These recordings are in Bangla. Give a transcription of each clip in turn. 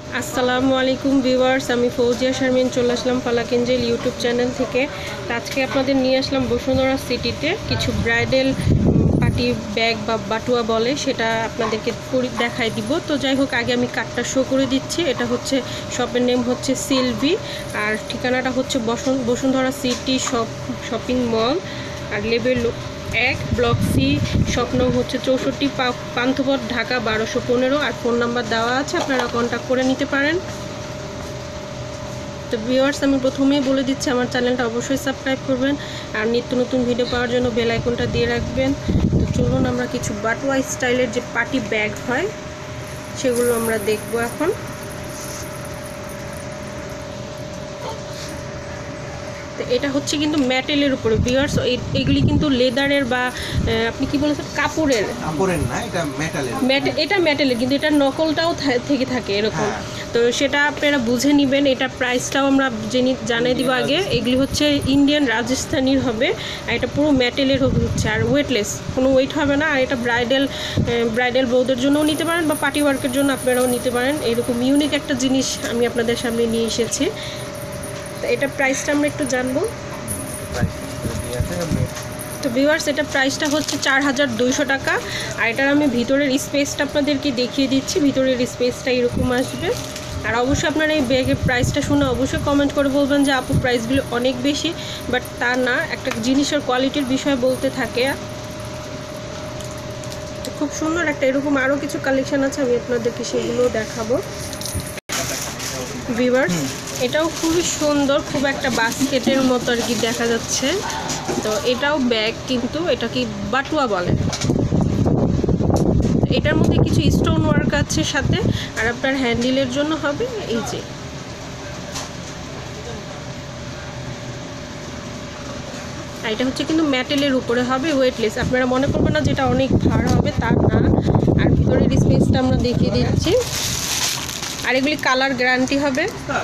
আসসালামু আলাইকুম ভিউয়ার্স, আমি ফৌজিয়া শারমিন চলে আসলাম ফালাক এঞ্জেল ইউটিউব চ্যানেল থেকে। তো আজকে আপনাদের নিয়ে আসলাম বসুন্ধরা সিটিতে কিছু ব্রাইডাল পার্টি ব্যাগ বা বাটুয়া বলে, সেটা আপনাদেরকে দেখাই দিব। তো যাই হোক, আগে আমি কার্ডটা শো করে দিচ্ছি। এটা হচ্ছে শপের নেম হচ্ছে সিলভি, আর ঠিকানাটা হচ্ছে বসুন্ধরা সিটি শপিং মল, আর লেভেল 1 ব্লক সি, স্বপ্ন হচ্ছে 64 পান্থপথ, ঢাকা 1215, আর ফোন নাম্বার দেওয়া আছে, আপনারা কন্ট্যাক্ট করে নিতে পারেন। তো ভিউয়ার্স, আমি প্রথমেই বলে দিচ্ছি আমার চ্যানেলটা অবশ্যই সাবস্ক্রাইব করবেন, আর নিত্য নতুন ভিডিও পাওয়ার জন্য বেল আইকনটা দিয়ে রাখবেন। তো চলুন আমরা কিছু বাটুয়া স্টাইলের যে পার্টি ব্যাগ হয় সেগুলো আমরা দেখব এখন। এটা হচ্ছে কিন্তু মেটেলের উপরে ভিউয়ার্স, এগুলি কিন্তু লেদারের বা আপনি কি বলেছেন কাপড়ের না, এটা মেটেলের, কিন্তু এটা নকলটাও থেকে থাকে এরকম। তো সেটা আপনারা বুঝে নেবেন। এটা প্রাইসটাও আমরা জানিয়ে দিব আগে। এগুলি হচ্ছে ইন্ডিয়ান রাজস্থানীর হবে, আর এটা পুরো মেটেলের হচ্ছে, আর ওয়েটলেস, কোনো ওয়েট হবে না। আর এটা ব্রাইডাল বউদের জন্যও নিতে পারেন বা পার্টি ওয়ার্কের জন্য আপনারাও নিতে পারেন। এরকম ইউনিক একটা জিনিস আমি আপনাদের সামনে নিয়ে এসেছি। এটা প্রাইসটা আমরা একটু জানবো। তো ভিউয়ার্স, এটা প্রাইসটা হচ্ছে 4200 টাকা। আর এটার আমি ভিতরের স্পেসটা আপনাদেরকে দেখিয়ে দিচ্ছি। ভিতরের স্পেসটা এরকম আসবে। আর অবশ্যই আপনারা এই ব্যাগের প্রাইসটা শুনে অবশ্যই কমেন্ট করে বলবেন যে আপু প্রাইসগুলো অনেক বেশি, বাট তা না, একটা জিনিসের কোয়ালিটির বিষয় বলতে থাকে। খুব সুন্দর একটা এরকম আরও কিছু কালেকশান আছে, আমি আপনাদেরকে সেগুলোও দেখাবো। ভিউয়ার্স, এটাও খুবই সুন্দর, খুব একটা বাস্কেটের মতো আর কি দেখা যাচ্ছে। তো এটাও ব্যাগ, কিন্তু এটা কি বাটুয়া বলে। এটার মধ্যে কিছু স্টোন ওয়ার্ক আছে সাথে, আর আপনার হ্যান্ডেলের জন্য হবে এই যে। আর এটা হচ্ছে কিন্তু মেটেলের উপরে হবে, ওয়েটলেস। আপনারা মনে করবেন না যেটা অনেক ভার হবে, তা না। আর ভিতরের স্পেসটা আমরা দেখিয়ে দিচ্ছি। আর এগুলি কালার গ্যারান্টি হবে।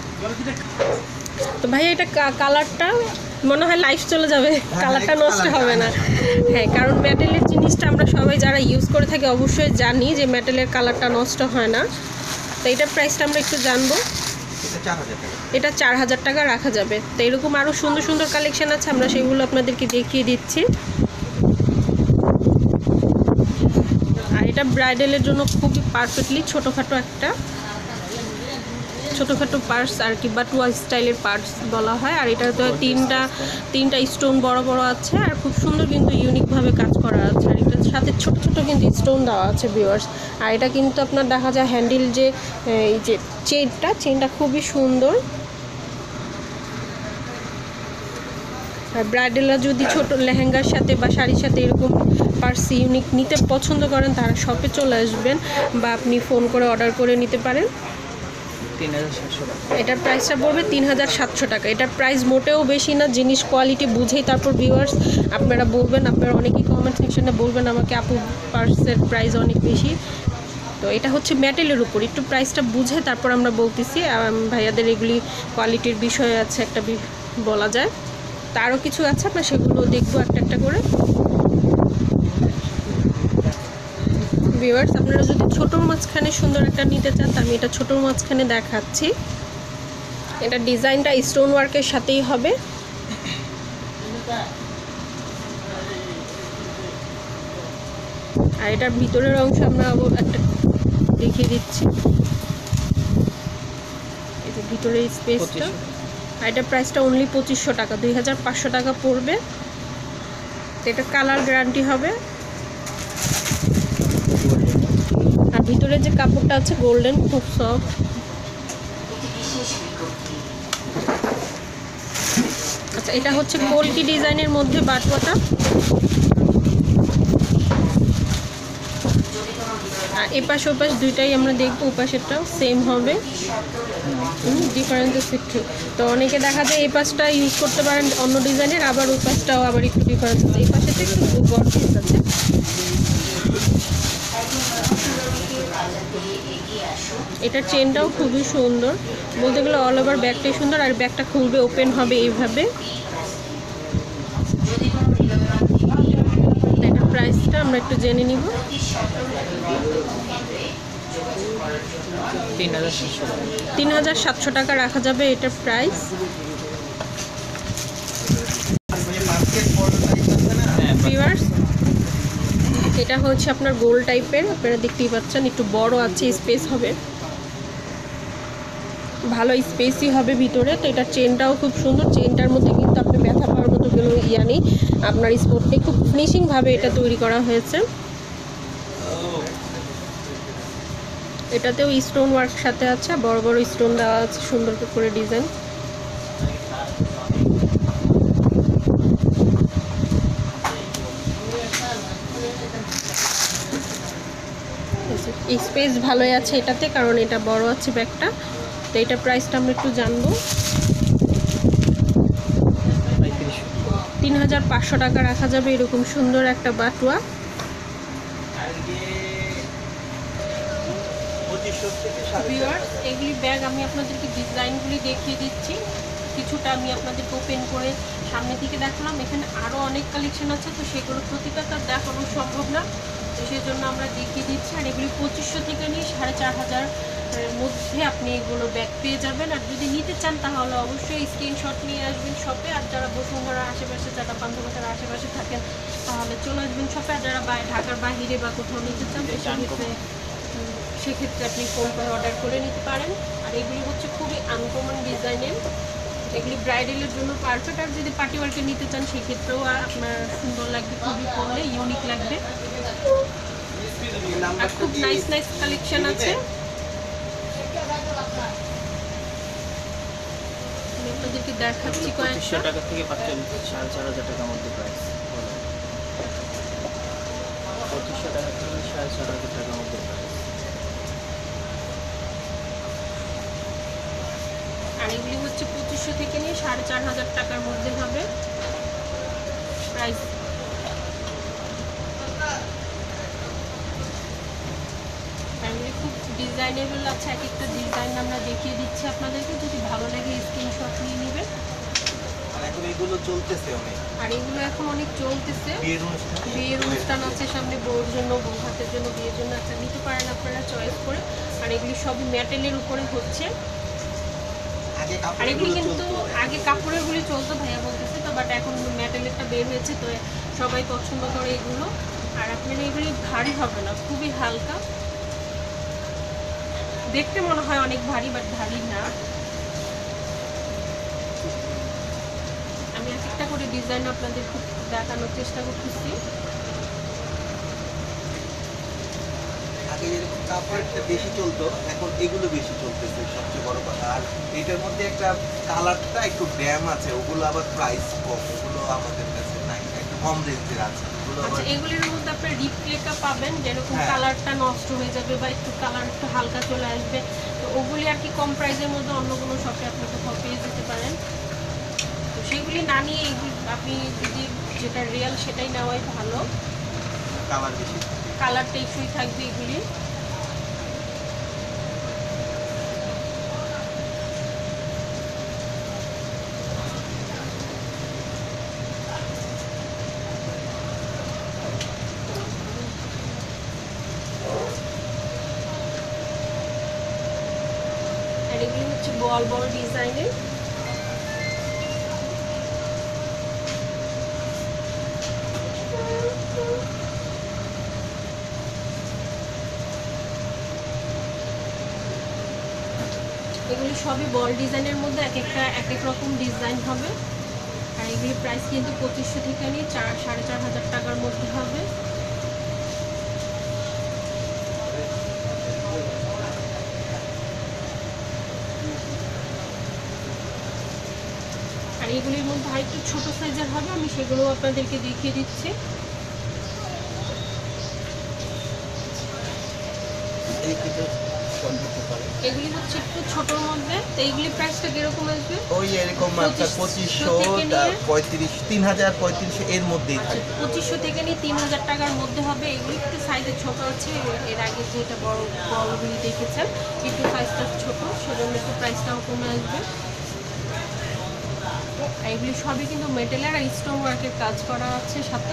তো ভাইয়া, এটা কালারটা মনে হয় লাইফ চলে যাবে, কালারটা নষ্ট হবে না। হ্যাঁ, কারণ মেটেলের জিনিসটা আমরা সবাই যারা ইউজ করে থাকি অবশ্যই জানি যে মেটেলের কালারটা নষ্ট হয় না। তো এটার প্রাইসটা আমরা একটু জানবো। এটা 4000 টাকা রাখা যাবে। তো এরকম আরও সুন্দর সুন্দর কালেকশান আছে, আমরা সেগুলো আপনাদেরকে দেখিয়ে দিচ্ছি। আর এটা ব্রাইডালের জন্য খুবই পারফেক্টলি ছোটোখাটো পার্টস আর কি, বাটুয়া স্টাইলের পার্টস বলা হয়। আর এটা তো তিনটা স্টোন বড় বড় আছে, আর খুব সুন্দর কিন্তু ইউনিকভাবে কাজ করা আছে। আর এটার সাথে ছোট ছোট কিন্তু স্টোন দেওয়া আছে ভিউয়ার্স। আর এটা কিন্তু আপনার দেখা যায় হ্যান্ডেল যে এই যে চেনটা খুবই সুন্দর। আর ব্রাইডালরা যদি ছোট লেহেঙ্গার সাথে বা শাড়ির সাথে এরকম পার্টস ইউনিক নিতে পছন্দ করেন, তারা শপে চলে আসবেন বা আপনি ফোন করে অর্ডার করে নিতে পারেন। এটার প্রাইসটা পড়বে 3700 টাকা। এটার প্রাইস মোটেও বেশি না, জিনিস কোয়ালিটি বুঝেই তারপর ভিউয়ার্স আপনারা বলবেন। আপনারা অনেকেই কমেন্ট সেকশনে বলবেন আমাকে আপু পার্সের প্রাইস অনেক বেশি। তো এটা হচ্ছে মেটেলের উপর, একটু প্রাইসটা বুঝে তারপর আমরা বলতেছি। ভাইয়াদের এগুলি কোয়ালিটির বিষয় আছে একটা বলা যায়। তা আরও কিছু আছে, আমরা সেগুলো দেখবো একটা একটা করে। ভিউয়ার্স, আপনারা যদি ছোটোর মাঝখানে সুন্দর একটা নিতে চান, আমি এটা ছোটোর মাঝখানে দেখাচ্ছি। এটা ডিজাইনটা স্টোন ওয়ার্কের সাথেই হবে। আর এটার ভিতরের অংশ আমরা একটা দেখিয়ে দিচ্ছি, এই যে ভিতরের স্পেসটা। আর এটার প্রাইসটা অনলি 2500 টাকা, 2500 টাকা পড়বে। এটা কালার গ্যারান্টি হবে। আর ভিতরে যে কাপড়টা আছে গোল্ডেন, খুব সফট। আচ্ছা, এটা হচ্ছে কলকি ডিজাইনের মধ্যে বাটুয়াটা। আর এপাশ ওপাশ দুইটাই আমরা দেখবো, ওপাশেরটাও সেম হবে, ডিফারেন্স একটু। তো অনেকে দেখা যায় এই পাশটা ইউজ করতে পারেন অন্য ডিজাইনের, আবার ওই পাশটাও আবার একটু ডিফারেন্স আছে। এই পাশেটা একটু বড় পিস আছে। এটার চেনটাও খুবই সুন্দর, বলতে গেলে অল ওভার ব্যাগটাই সুন্দর। আর ব্যাগটা খুলবে, ওপেন হবে এইভাবে। এটার প্রাইসটা আমরা একটু জেনে নিব। 3700 টাকা রাখা যাবে এটার প্রাইস। ভিউয়ার্স, এটা হচ্ছে আপনার গোল টাইপের, আপনারা দেখতেই পাচ্ছেন একটু বড় আছে, স্পেস হবে, ভালো স্পেসই হবে ভিতরে। তো এটার চেনটাও খুব সুন্দর, চেনটার মধ্যে কিন্তু আপনি ব্যথা পাওয়ার মতো কোনো ইয়া নেই, আপনার স্পোর্টে খুব ফিনিশিংভাবে এটা তৈরি করা হয়েছে। এটাতেও স্টোন ওয়ার্ক সাথে আছে, বড় বড় স্টোন দেওয়া আছে সুন্দর করে ডিজাইন। স্পেস ভালোই আছে এটাতে, কারণ এটা বড় আছে ব্যাগটা। তো এটা প্রাইসটা আমরা একটু জানবো। 3500 টাকা রাখা যাবে এরকম সুন্দর একটা বাটুয়া। এগুলি ব্যাগ আমি আপনাদেরকে ডিজাইনগুলি দেখিয়ে দিচ্ছি, কিছুটা আমি আপনাদেরকে ওপেন করে সামনে দিকে দেখালাম। এখানে আরও অনেক কালেকশন আছে, তো সেগুলো প্রতিটা তার দেখানো সম্ভব না, তো সেই জন্য আমরা দেখিয়ে দিচ্ছি। আর এগুলি 2500 থেকে নিয়ে 4500 মধ্যে আপনি এগুলো ব্যাগ পেয়ে যাবেন। আর যদি নিতে চান তাহলে অবশ্যই স্ক্রিনশট নিয়ে আসবেন শপে। আর যারা বসুন্ধরার আশেপাশে, যারা পান্থপথের আশেপাশে থাকেন তাহলে চলে আসবেন শপে। আর যারা ঢাকার বাইরে বা কোথাও নিতে চান সেক্ষেত্রে আপনি ফোন করে অর্ডার করে নিতে পারেন। আর এগুলি হচ্ছে খুবই আনকমন ডিজাইনের, এগুলি ব্রাইডালের জন্য পারফেক্ট। আর যদি পার্টি ওয়ার্কে নিতে চান সেক্ষেত্রেও আপনার সুন্দর লাগবে, খুবই পরলে ইউনিক লাগবে। আর খুব নাইস নাইস কালেকশন আছে। আমি আপনাদেরকে দেখাচ্ছি কয়েকটা। টাকা থেকে 4500 টাকার মধ্যে প্রাইস, 2500 টাকা থেকে 4500 টাকার মধ্যে প্রাইস। আর এগুলি হচ্ছে 2500 থেকে নিয়ে 4500 টাকার মধ্যে হবে প্রাইস। এগুলি খুব ডিজাইনেবল আছে, এক একটা ডিজাইন আমরা দেখিয়ে দিচ্ছি আপনাদেরকে, যদি ভালো লাগে স্ক্রিনশট নিয়ে নেবেন। আর এগুলো এখন অনেক চলতেছে, বিয়ের অনুষ্ঠান আছে সামনে, বউর জন্য, বউ হাতের জন্য, বিয়ের জন্য একটা নিতে পারেন আপনারা চয়েস করে। আর এগুলি সবই মেটেলের উপরে হচ্ছে। আর এগুলি কিন্তু আগে কাপড়ের গুলি চলতো ভাইয়া বলতেছে, তো বাট এখন মেটেলেরটা বের হয়েছে, তো সবাই পছন্দ করে এগুলো। আর আপনার এগুলি ভারী হবে না, খুবই হালকা, দেখতে মনে হয় অনেক ভারী, বাট ভারী না। আমি এক একটা করে ডিজাইন আপনাদের খুব দেখানোর চেষ্টা করতেছি। আগে যেরকম কাপড়টা বেশি চলতো, এখন এগুলো বেশি চলতেছে সবচেয়ে বড় কথা। আর এটার মধ্যে একটা কালারটা একটু ড্যাম আছে, ওগুলো আবার প্রাইস কম, ওগুলো আমাদের কাছে নাই, একটু কম রেঞ্জের আছে। আচ্ছা, এগুলির মধ্যে আপনার রিপ্লিকা পাবেন, যেরকম কালারটা নষ্ট হয়ে যাবে বা একটু কালার একটু হালকা চলে আসবে, তো ওগুলি আর কি কম প্রাইসের মধ্যে অন্য কোনো শপে আপনি কোথাও পেয়ে যেতে পারেন। তো সেগুলি না নিয়ে এইগুলি আপনি যদি যেটা রিয়েল সেটাই নেওয়াই ভালো, কালার বেশি, কালারটা ইস্যুই থাকবে এগুলি। আর এগুলি হচ্ছে বল বল ডিজাইনের। এগুলি সবই বল ডিজাইনের মধ্যে এক এক রকম ডিজাইন হবে। আর এগুলি প্রাইস কিন্তু 2500 থেকে নিয়ে 4500 টাকার মধ্যে হবে। আর এগুলির মধ্যে আরেকটু ছোট সাইজের হবে, আমি সেগুলো আপনাদেরকে দেখিয়ে দিচ্ছি। এগুলি হচ্ছে একটু ছোটর মধ্যে, তো এইগুলি প্রাইসটা কিরকম আসবে? ওই এরকম আপনার 2500, 3500, 3000, 3500 এর মধ্যেই থাকে। 2500 থেকে নিয়ে 3000 টাকার মধ্যে হবে। এগুলি একটু সাইজে ছোট আছে, এর আগে যেটা বড় বড়গুলি দেখেছেন একটু সাইজটা ছোট, সেজন্য একটু প্রাইসটাও কমে আসবে। এগুলি সবই কিন্তু মেটেলের আর স্টোন ওয়ার্কের কাজ করা আছে সাথে।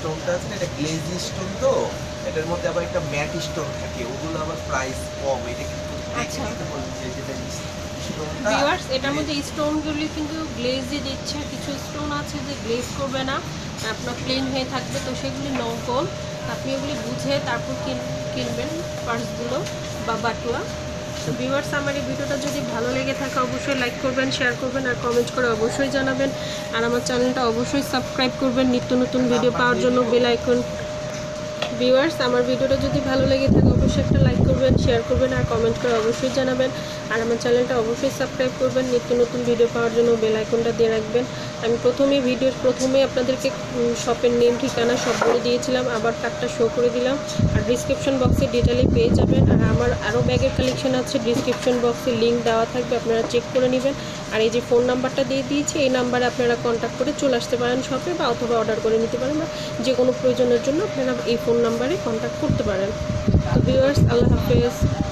স্টোনটা আছে না, এটা গ্লেজ স্টোন, তো এটার মধ্যে আবার একটা ম্যাট স্টোন থাকে, ওগুলো আবার প্রাইস কম। এটা কিন্তু আচ্ছা। দেখে নিতে বলছি যে যেটা স্টোনটা ভিউয়ার্স, এটার মধ্যে স্টোনগুলি কিন্তু গ্লেজ দিয়ে দিচ্ছে, কিছু স্টোন আছে যে গ্লেজ করবে না, আপনার প্লেন হয়ে থাকবে, তো সেগুলি নকল। আপনি এগুলি বুঝে তারপর কিনবেন পার্সগুলো বা বাটুয়া। তো ভিউয়ার্স, আমার এই ভিডিওটা যদি ভালো লেগে থাকে অবশ্যই লাইক করবেন, শেয়ার করবেন আর কমেন্ট করে অবশ্যই জানাবেন। আর আমার চ্যানেলটা অবশ্যই সাবস্ক্রাইব করবেন নিত্য নতুন ভিডিও পাওয়ার জন্য, বেল আইকন। ভিউয়ার্স, আমার ভিডিওটা যদি ভালো লেগে থাকে অবশ্যই একটা লাইক করবেন, শেয়ার করবেন আর কমেন্ট করে অবশ্যই জানাবেন। আর আমার চ্যানেলটা অবশ্যই সাবস্ক্রাইব করবেন নিত্য নতুন ভিডিও পাওয়ার জন্য, বেল আইকনটা দিয়ে রাখবেন। আমি ভিডিওর প্রথমে আপনাদেরকে শপের নেম ঠিকানা সব বলে দিয়েছিলাম, আবার কার্ডটা শো করে দিলাম। আর ডিসক্রিপশন বক্সে ডিটেলে পেয়ে যাবেন। আর আমার আরও ব্যাগের কালেকশন আছে, ডিসক্রিপশন বক্সে লিঙ্ক দেওয়া থাকবে, আপনারা চেক করে নেবেন। আর এই যে ফোন নাম্বারটা দিয়ে দিয়েছি, এই নাম্বারে আপনারা কন্ট্যাক্ট করে চলে আসতে পারেন শপে, বা অথবা অর্ডার করে নিতে পারেন, বা যে কোনো প্রয়োজনের জন্য আপনারা এই ফোন নাম্বারে কন্ট্যাক্ট করতে পারেন। তো ভিউয়ার্স, আল্লাহ হাফেজ।